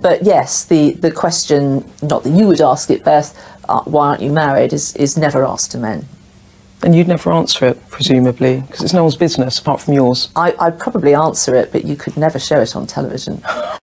But yes, the question, not that you would ask it, Beth, why aren't you married, is never asked to men. And you'd never answer it, presumably, because it's no one's business apart from yours. I'd probably answer it, but you could never show it on television.